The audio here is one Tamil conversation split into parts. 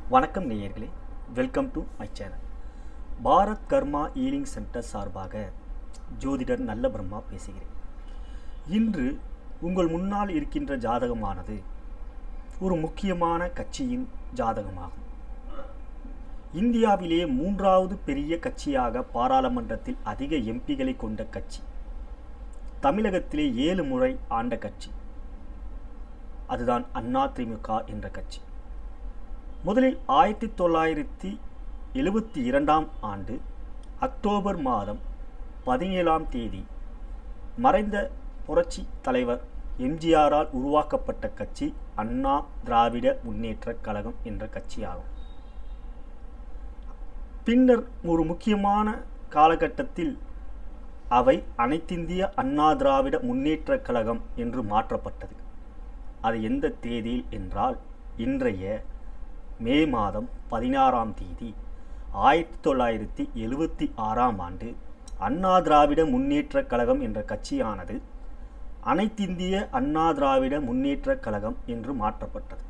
வணக்கம் நேயர்களே, welcome to my channel. Bharat karma healing center சார்பாக ஜோதிடர் நல்ல பிரம்மா பேசுகிறேன். இன்று உங்கள் முன்னால் இருக்கின்ற ஜாதகமானது ஒரு முக்கியமான கட்சியின் ஜாதகமாகும். இந்தியாவிலே 3வது பெரிய கட்சியாக பாராளுமன்றத்தில் அதிக எம்பிகளை கொண்ட கட்சி, தமிழகத்திலே 7 முறை ஆண்ட கட்சி, அதுதான் ADMK என்ற கட்சி. முதலில் 1972 ஆண்டு அக்டோபர் மாதம் 17ஆம் தேதி மறைந்த புரட்சி தலைவர் எம்ஜிஆரால் உருவாக்கப்பட்ட கட்சி அண்ணா திராவிட முன்னேற்ற கழகம் என்ற கட்சியாகும். பின்னர் ஒரு முக்கியமான காலகட்டத்தில் அவை அனைத்திந்திய அண்ணா திராவிட முன்னேற்ற கழகம் என்று மாற்றப்பட்டது. அது எந்த தேதியில் என்றால் இன்றைய மே மாதம் 16ஆம் தேதி 1976ஆம் ஆண்டு அண்ணா திராவிட முன்னேற்ற கழகம் என்ற கட்சியானது அனைத்திந்திய அண்ணா திராவிட முன்னேற்ற கழகம் என்று மாற்றப்பட்டது.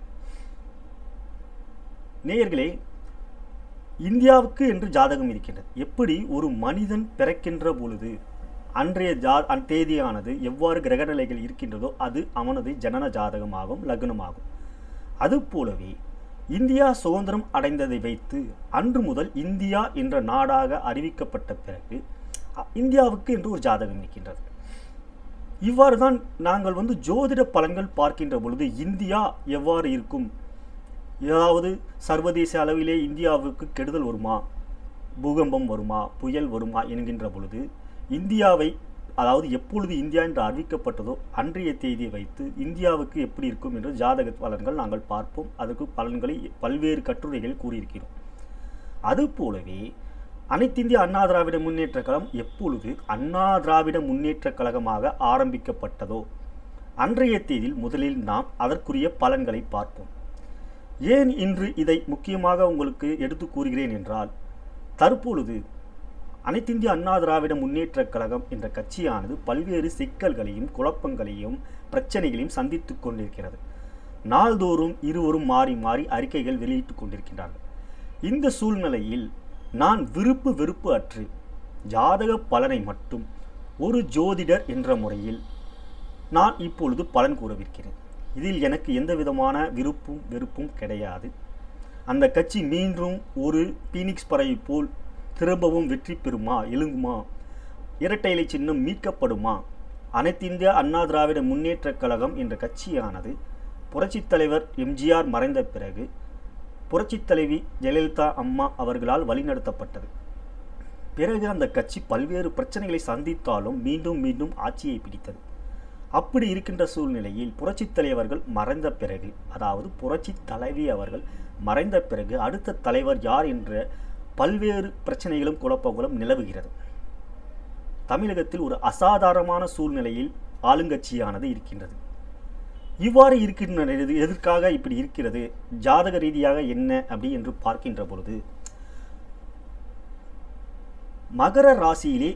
நேயர்களே, இந்தியாவுக்கு என்று ஜாதகம் இருக்கின்றது. எப்படி ஒரு மனிதன் பிறக்கின்ற பொழுது அன்றைய தேதியானது எவ்வாறு கிரகநிலைகள் இருக்கின்றதோ அது அவனது ஜனன ஜாதகமாகும், லக்னமாகும். அதுபோலவே இந்தியா சுதந்திரம் அடைந்ததை வைத்து அன்று முதல் இந்தியா என்ற நாடாக அறிவிக்கப்பட்ட பிறகு இந்தியாவுக்கு என்று ஒரு ஜாதகம் இருக்கின்றது. இவ்வாறு தான் நாங்கள் ஜோதிட பலன்கள் பார்க்கின்ற பொழுது இந்தியா எவ்வாறு இருக்கும், ஏதாவது சர்வதேச அளவிலே இந்தியாவுக்கு கெடுதல் வருமா, பூகம்பம் வருமா, புயல் வருமா என்கின்ற பொழுது இந்தியாவை, அதாவது எப்பொழுது இந்தியா என்று அறிவிக்கப்பட்டதோ அன்றைய தேதியை வைத்து இந்தியாவுக்கு எப்படி இருக்கும் என்று ஜாதக பலன்கள் நாங்கள் பார்ப்போம். அதற்கு பலன்களை பல்வேறு கட்டுரைகள் கூறியிருக்கிறோம். அதுபோலவே அனைத்திந்திய அண்ணா திராவிட முன்னேற்ற கழகம் எப்பொழுது அண்ணா திராவிட முன்னேற்ற கழகமாக ஆரம்பிக்கப்பட்டதோ அன்றைய தேதியில் முதலில் நாம் அதற்குரிய பலன்களை பார்ப்போம். ஏன் இன்று இதை முக்கியமாக உங்களுக்கு எடுத்து கூறுகிறேன் என்றால், தற்பொழுது அனைத்திந்திய அண்ணா திராவிட முன்னேற்ற கழகம் என்ற கட்சியானது பல்வேறு சிக்கல்களையும் குழப்பங்களையும் பிரச்சனைகளையும் சந்தித்து கொண்டிருக்கிறது. நாள்தோறும் இருவரும் மாறி மாறி அறிக்கைகள் வெளியிட்டுக் கொண்டிருக்கின்றார்கள். இந்த சூழ்நிலையில் நான் விருப்பு வெறுப்பு அற்று ஜாதக பலனை மட்டும் ஒரு ஜோதிடர் என்ற முறையில் நான் இப்பொழுது பலன் கூறவிருக்கிறேன். இதில் எனக்கு எந்த விதமான விருப்பும் வெறுப்பும் கிடையாது. அந்த கட்சி மீண்டும் ஒரு பீனிக்ஸ் பறவை போல் திரும்பவும் வெற்றி பெறுமா, எழுங்குமா, இரட்டை இலை சின்னம் மீட்கப்படுமா? அனைத்திந்திய அண்ணா திராவிட முன்னேற்ற கழகம் என்ற கட்சியானது புரட்சித் தலைவர் எம்ஜிஆர் மறைந்த பிறகு புரட்சித் தலைவி ஜெயலலிதா அம்மா அவர்களால் வழிநடத்தப்பட்டது. பிறகு அந்த கட்சி பல்வேறு பிரச்சனைகளை சந்தித்தாலும் மீண்டும் மீண்டும் ஆட்சியை பிடித்தது. அப்படி இருக்கின்ற சூழ்நிலையில் புரட்சித் தலைவர்கள் மறைந்த பிறகு, அதாவது புரட்சி தலைவி அவர்கள் மறைந்த பிறகு அடுத்த தலைவர் யார் என்ற பல்வேறு பிரச்சனைகளும் குழப்பங்களும் நிலவுகிறது. தமிழகத்தில் ஒரு அசாதாரணமான சூழ்நிலையில் ஆளுங்கட்சியானது இருக்கின்றது. இவ்வாறு இருக்கின்ற எதற்காக இப்படி இருக்கிறது, ஜாதக ரீதியாக என்ன அப்படி என்று பார்க்கின்ற பொழுது, மகர ராசியிலே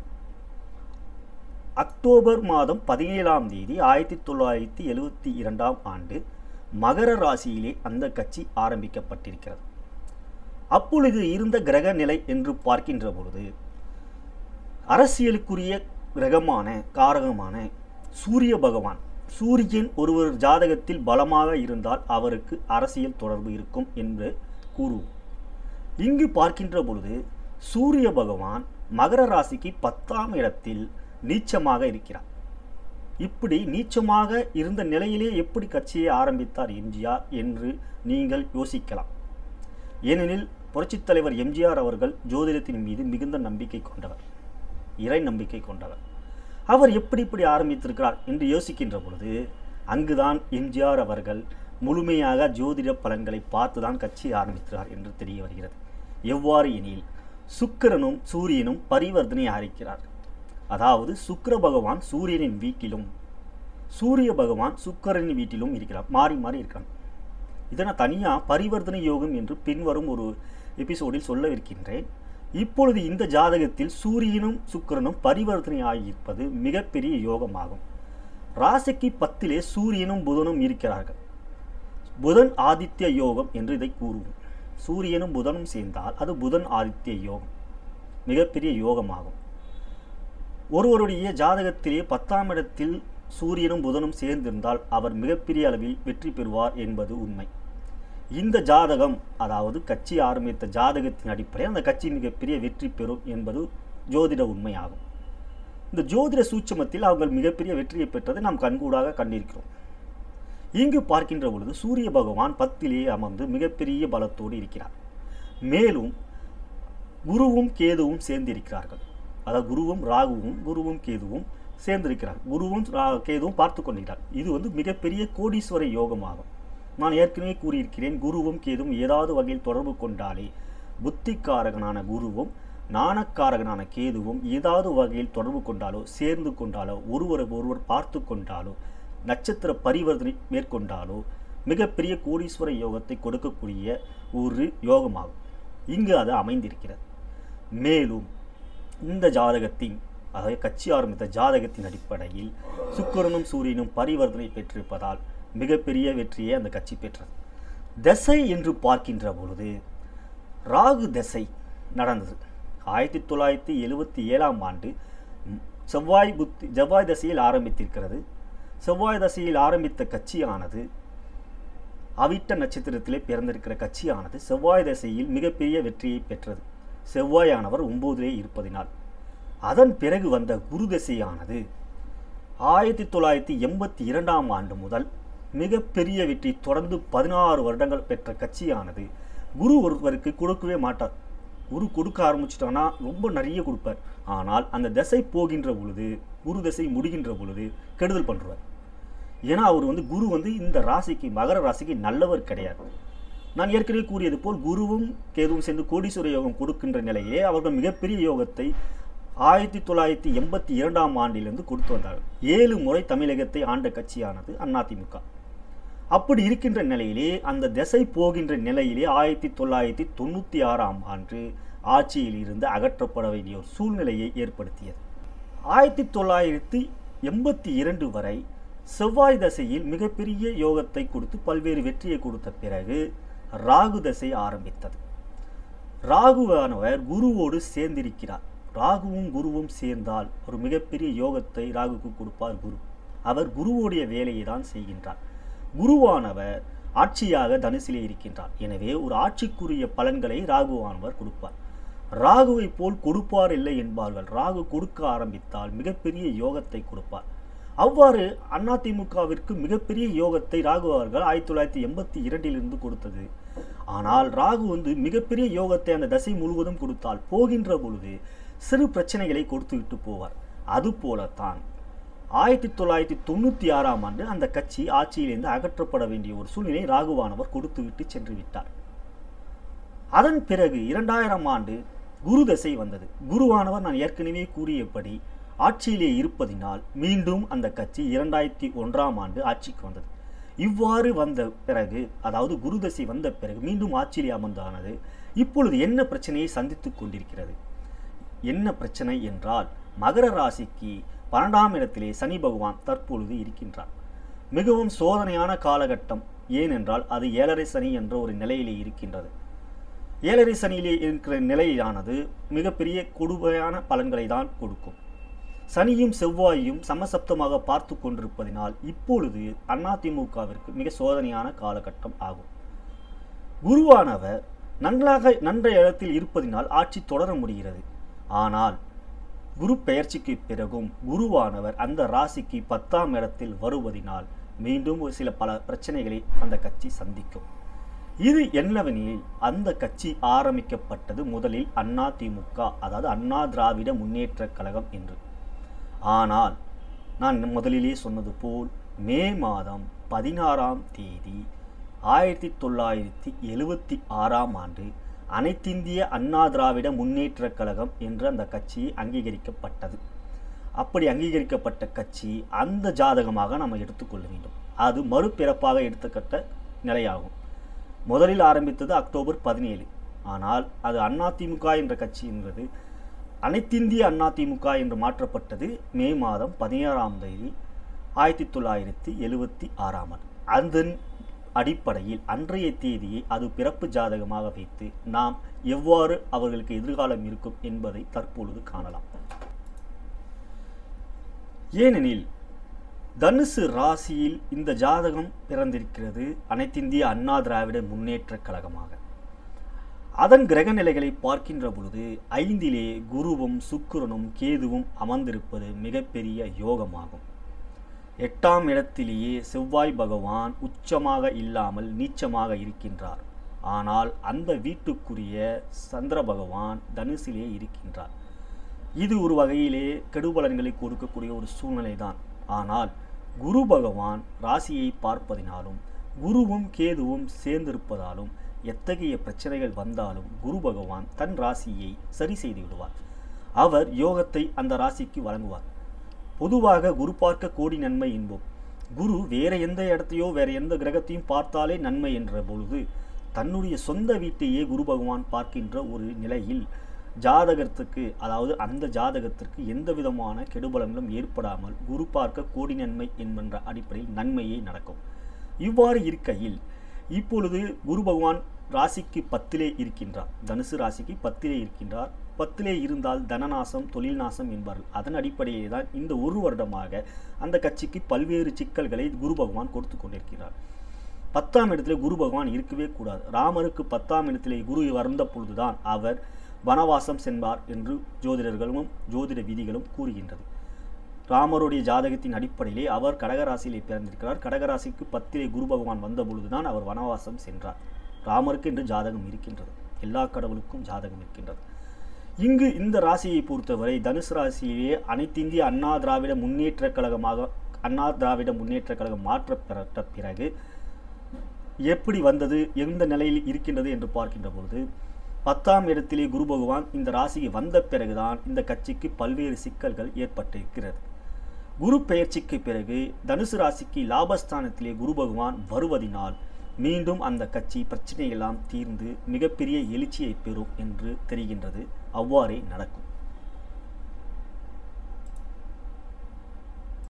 அக்டோபர் மாதம் 17ஆம் தேதி 1972ஆம் ஆண்டு மகர ராசியிலே அந்த கட்சி ஆரம்பிக்கப்பட்டிருக்கிறது. அப்பொழுது இருந்த கிரக நிலை என்று பார்க்கின்ற பொழுது அரசியலுக்குரிய கிரகமான காரகமான சூரிய பகவான், சூரியன் ஒருவர் ஜாதகத்தில் பலமாக இருந்தால் அவருக்கு அரசியல் தொடர்பு இருக்கும் என்று கூறுவோம். இங்கு பார்க்கின்ற பொழுது சூரிய பகவான் மகர ராசிக்கு 10ஆம் இடத்தில் நீச்சமாக இருக்கிறார். இப்படி நீச்சமாக இருந்த நிலையிலே எப்படி கட்சியை ஆரம்பித்தார் எம்ஜிஆர் என்று நீங்கள் யோசிக்கலாம். ஏனெனில் புரட்சித் தலைவர் எம்ஜிஆர் அவர்கள் ஜோதிடத்தின் மீது மிகுந்த நம்பிக்கை கொண்டவர், இறை நம்பிக்கை கொண்டவர். அவர் எப்படி இப்படி ஆரம்பித்திருக்கிறார் என்று யோசிக்கின்ற பொழுது அங்குதான் எம்ஜிஆர் அவர்கள் முழுமையாக ஜோதிட பலன்களை பார்த்துதான் கட்சி ஆரம்பித்தார் என்று தெரிய வருகிறது. எவ்வாறு எனில், சுக்கிரனும் சூரியனும் பரிவர்த்தனை ஆரம்பிக்கிறார்கள். அதாவது சுக்கிர பகவான் சூரியனின் வீட்டிலும் சூரிய பகவான் சுக்கிரனின் வீட்டிலும் இருக்கிறார், மாறி மாறி இருக்கிறார். இதை நான் தனியாக பரிவர்த்தனை யோகம் என்று பின்வரும் ஒரு எபிசோடில் சொல்லவிருக்கின்றேன். இப்பொழுது இந்த ஜாதகத்தில் சூரியனும் சுக்கிரனும் பரிவர்த்தனை ஆகியிருப்பது மிகப்பெரிய யோகமாகும். ராசிக்கு 10லே சூரியனும் புதனும் இருக்கிறார்கள். புதன் ஆதித்ய யோகம் என்று இதை கூறுவோம். சூரியனும் புதனும் சேர்ந்தால் அது புதன் ஆதித்ய யோகம், மிகப்பெரிய யோகமாகும். ஒருவருடைய ஜாதகத்திலே 10ஆம் இடத்தில் சூரியனும் புதனும் சேர்ந்திருந்தால் அவர் மிகப்பெரிய அளவில் வெற்றி பெறுவார் என்பது உண்மை. இந்த ஜாதகம், அதாவது கட்சி ஆரம்பித்த ஜாதகத்தின் அடிப்படையில் அந்த கட்சி மிகப்பெரிய வெற்றி பெறும் என்பது ஜோதிட உண்மையாகும். இந்த ஜோதிட சூட்சமத்தில் அவர்கள் மிகப்பெரிய வெற்றியை பெற்றதை நாம் கண்கூடாக கண்டிருக்கிறோம். இங்கு பார்க்கின்ற பொழுது சூரிய பகவான் 10லே அமர்ந்து மிகப்பெரிய பலத்தோடு இருக்கிறார். மேலும் குருவும் கேதுவும் சேர்ந்திருக்கிறார்கள். அதாவது குருவும் ராகுவும் குருவும் கேதுவும் சேர்ந்திருக்கிறார். குருவும் கேதுவும் பார்த்து கொண்டிருக்கிறார். இது மிகப்பெரிய கோடீஸ்வர யோகமாகும். நான் ஏற்கனவே கூறியிருக்கிறேன், குருவும் கேதுவும் ஏதாவது வகையில் தொடர்பு கொண்டாலே, புத்திக்காரகனான குருவும் ஞானக்காரகனான கேதுவும் ஏதாவது வகையில் தொடர்பு கொண்டாலோ, சேர்ந்து கொண்டாலோ, ஒருவரை ஒருவர் பார்த்து கொண்டாலோ, நட்சத்திர பரிவர்த்தனை மேற்கொண்டாலோ மிகப்பெரிய கோடீஸ்வர யோகத்தை கொடுக்கக்கூடிய ஒரு யோகமாகும். இங்கு அது அமைந்திருக்கிறது. மேலும் இந்த ஜாதகத்தின், அதாவது கட்சி ஆரம்பித்த ஜாதகத்தின் அடிப்படையில் சுக்கிரனும் சூரியனும் பரிவர்த்தனை பெற்றிருப்பதால் மிகப்பெரிய வெற்றியை அந்த கட்சி பெற்றது. தசை என்று பார்க்கின்ற பொழுது ராகு தசை நடந்தது. 1977ஆம் ஆண்டு செவ்வாய் தசையில் ஆரம்பித்திருக்கிறது. செவ்வாய் தசையில் ஆரம்பித்த கட்சியானது, அவிட்ட நட்சத்திரத்திலே பிறந்திருக்கிற கட்சியானது செவ்வாய் தசையில் மிகப்பெரிய வெற்றியை பெற்றது. செவ்வாயானவர் 9லே இருப்பதினால். அதன் பிறகு வந்த குரு தசையானது 1982ஆம் ஆண்டு முதல் மிகப்பெரிய வெற்றி தொடர்ந்து 16 வருடங்கள் பெற்ற கட்சியானது, குரு ஒருவருக்கு கொடுக்கவே மாட்டார். குரு கொடுக்க ஆரம்பிச்சிட்டான்னா ரொம்ப நிறைய கொடுப்பார். ஆனால் அந்த தசை போகின்ற பொழுது, குரு தசை முடிகின்ற பொழுது கெடுதல் பண்ணுவார். ஏன்னா அவர் குரு இந்த ராசிக்கு, மகர ராசிக்கு நல்லவர் கிடையாது. நான் ஏற்கனவே கூறியது போல் குருவும் கேதுவும் சேர்ந்து கோடீஸ்வர யோகம் கொடுக்கின்ற நிலையிலே அவர்கள் மிகப்பெரிய யோகத்தை 1982ஆம் ஆண்டிலிருந்து கொடுத்து வந்தார்கள். 7 முறை தமிழகத்தை ஆண்ட கட்சியானது அதிமுக. அப்படி இருக்கின்ற நிலையிலே, அந்த திசை போகின்ற நிலையிலே 1996ஆம் ஆண்டு ஆட்சியில் இருந்து அகற்றப்பட வேண்டிய ஒரு சூழ்நிலையை ஏற்படுத்தியது. 1982 வரை செவ்வாய் தசையில் மிகப்பெரிய யோகத்தை கொடுத்து பல்வேறு வெற்றியை கொடுத்த பிறகு ராகு தசை ஆரம்பித்தது. ராகுவானவர் குருவோடு சேர்ந்திருக்கிறார். ராகுவும் குருவும் சேர்ந்தால் ஒரு மிகப்பெரிய யோகத்தை ராகுக்கு கொடுப்பார் குரு. அவர் குருவோடைய வேலையை தான் செய்கின்றார். குருவானவர் ஆட்சியாக தனுசிலே இருக்கின்றார். எனவே ஒரு ஆட்சிக்குரிய பலன்களை ராகுவானவர் கொடுப்பார். ராகுவை போல் கொடுப்பார் இல்லை என்பார்கள். ராகு கொடுக்க ஆரம்பித்தால் மிகப்பெரிய யோகத்தை கொடுப்பார். அவ்வாறு அதிமுகவிற்கு மிகப்பெரிய யோகத்தை ராகு அவர்கள் 1982 கொடுத்தது. ஆனால் ராகு மிகப்பெரிய யோகத்தை அந்த தசை முழுவதும் கொடுத்தால் போகின்ற பொழுது சிறு பிரச்சனைகளை கொடுத்து விட்டு போவார். அதுபோலத்தான் 1996ஆம் ஆண்டு அந்த கட்சி ஆட்சியிலிருந்து அகற்றப்பட வேண்டிய ஒரு சூழ்நிலை ராகுவானவர் கொடுத்து விட்டு சென்று விட்டார். அதன் பிறகு 2000ஆம் ஆண்டு குரு தசை வந்தது. குருவானவர் நான் ஏற்கனவே கூறியபடி ஆட்சியிலே இருப்பதினால் மீண்டும் அந்த கட்சி 2001ஆம் ஆண்டு ஆட்சிக்கு வந்தது. இவ்வாறு வந்த பிறகு, அதாவது குரு தசை வந்த பிறகு மீண்டும் ஆட்சியிலே அமர்ந்தானது. இப்பொழுது என்ன பிரச்சனையை சந்தித்துக் கொண்டிருக்கிறது? என்ன பிரச்சனை என்றால், மகர ராசிக்கு 12ஆம் இடத்திலே சனி பகவான் தற்பொழுது இருக்கின்றார். மிகவும் சோதனையான காலகட்டம். ஏனென்றால் அது 7.5 சனி என்ற ஒரு நிலையிலே இருக்கின்றது. 7.5 சனியிலே இருக்கிற நிலையானது மிகப்பெரிய கொடுமையான பலன்களை தான் கொடுக்கும். சனியும் செவ்வாயும் சமசப்தமாக பார்த்து கொண்டிருப்பதினால் இப்பொழுது அதிமுகவிற்கு மிக சோதனையான காலகட்டம் ஆகும். குருவானவர் நன்ற இடத்தில் இருப்பதினால் ஆட்சி தொடர முடிகிறது. ஆனால் குரு பெயர்ச்சிக்கு பிறகும் குருவானவர் அந்த ராசிக்கு 10ஆம் இடத்தில் வருவதினால் மீண்டும் ஒரு சில பல பிரச்சனைகளை அந்த கட்சி சந்திக்கும். இது என்னவெனில், அந்த கட்சி ஆரம்பிக்கப்பட்டது முதலில் அதிமுக, அதாவது அண்ணா திராவிட முன்னேற்ற கழகம் என்று. ஆனால் நான் முதலிலே சொன்னது போல் மே மாதம் 16ஆம் தேதி 1976ஆம் ஆண்டு அனைத்திந்திய அண்ணா திராவிட முன்னேற்ற கழகம் என்று அந்த கட்சி அங்கீகரிக்கப்பட்டது. அப்படி அங்கீகரிக்கப்பட்ட கட்சி அந்த ஜாதகமாக நாம் எடுத்துக்கொள்ள வேண்டும். அது மறுபிறப்பாக எடுத்துக்கட்ட நிலையாகும். முதலில் ஆரம்பித்தது அக்டோபர் 17. ஆனால் அது அதிமுக என்ற கட்சி என்பது அனைத்திந்திய அதிமுக என்று மாற்றப்பட்டது மே மாதம் 16ஆம் தேதி 1976ஆம் ஆண்டு. அடிப்படையில் அன்றைய தேதியை அது பிறப்பு ஜாதகமாக வைத்து நாம் எவ்வாறு அவர்களுக்கு எதிர்காலம் இருக்கும் என்பதை தற்பொழுது காணலாம். ஏனெனில் தனுசு ராசியில் இந்த ஜாதகம் பிறந்திருக்கிறது அனைத்திந்திய அண்ணா திராவிட முன்னேற்ற கழகமாக. அதன் கிரக நிலைகளை பார்க்கின்ற பொழுது 5லே குருவும் சுக்கிரனும் கேதுவும் அமர்ந்திருப்பது மிகப்பெரிய யோகமாகும். 8ஆம் இடத்திலேயே செவ்வாய் பகவான் உச்சமாக இல்லாமல் நீச்சமாக இருக்கின்றார். ஆனால் அந்த வீட்டுக்குரிய சந்திர பகவான் தனுசிலே இருக்கின்றார். இது ஒரு வகையிலே கெடுபலன்களை கொடுக்கக்கூடிய ஒரு சூழ்நிலை தான். ஆனால் குரு பகவான் ராசியை பார்ப்பதினாலும் குருவும் கேதுவும் சேர்ந்திருப்பதாலும் எத்தகைய பிரச்சனைகள் வந்தாலும் குரு பகவான் தன் ராசியை சரி செய்து விடுவார். அவர் யோகத்தை அந்த ராசிக்கு வழங்குவார். பொதுவாக குரு பார்க்க கோடி நன்மை என்போம். குரு வேற எந்த இடத்தையோ வேற எந்த கிரகத்தையும் பார்த்தாலே நன்மை என்ற பொழுது தன்னுடைய சொந்த வீட்டையே குரு பகவான் பார்க்கின்ற ஒரு நிலையில் ஜாதகத்துக்கு, அதாவது அந்த ஜாதகத்திற்கு எந்த விதமான கெடுபலங்களும் ஏற்படாமல் குரு பார்க்க கோடி நன்மை என்கின்ற அடிப்படையில் நன்மையே நடக்கும். இவ்வாறு இருக்கையில் இப்பொழுது குரு பகவான் ராசிக்கு 10லே இருக்கின்றார். தனுசு ராசிக்கு 10லே இருக்கின்றார். 10லே இருந்தால் தனநாசம் தொழில் நாசம் என்பார்கள். அதன் அடிப்படையே தான் இந்த ஒரு வருடமாக அந்த கட்சிக்கு பல்வேறு சிக்கல்களை குரு பகவான் கொடுத்து கொண்டிருக்கிறார். 10ஆம் இடத்திலே குரு பகவான் இருக்கவே கூடாது. ராமருக்கு 10ஆம் இடத்திலே குரு வந்த பொழுதுதான் அவர் வனவாசம் சென்றார் என்று ஜோதிடர்களும் ஜோதிட விதிகளும் கூறுகின்றது. ராமருடைய ஜாதகத்தின் அடிப்படையிலே அவர் கடகராசியிலே பிறந்திருக்கிறார். கடகராசிக்கு 10லே குரு பகவான் வந்த பொழுதுதான் அவர் வனவாசம் சென்றார். ராமருக்கு என்று ஜாதகம் இருக்கின்றது. எல்லா கடவுளுக்கும் ஜாதகம் இருக்கின்றது. இங்கு இந்த ராசியை பொறுத்தவரை தனுசு ராசியிலேயே அனைத்திந்திய அண்ணா திராவிட முன்னேற்ற கழகம் மாற்றப்பட்ட பிறகு எப்படி வந்தது, எந்த நிலையில் இருக்கின்றது என்று பார்க்கின்ற பொழுது 10ஆம் இடத்திலே குரு பகவான் இந்த ராசிக்கு வந்த பிறகுதான் இந்த கட்சிக்கு பல்வேறு சிக்கல்கள் ஏற்பட்டிருக்கிறது. குரு பெயர்ச்சிக்கு பிறகு தனுசு ராசிக்கு லாபஸ்தானத்திலே குரு பகவான் வருவதினால் மீண்டும் அந்த கட்சி பிரச்சனையெல்லாம் தீர்ந்து மிகப்பெரிய எழுச்சியை பெறும் என்று தெரிகின்றது. அவ்வாறே நடக்கும்.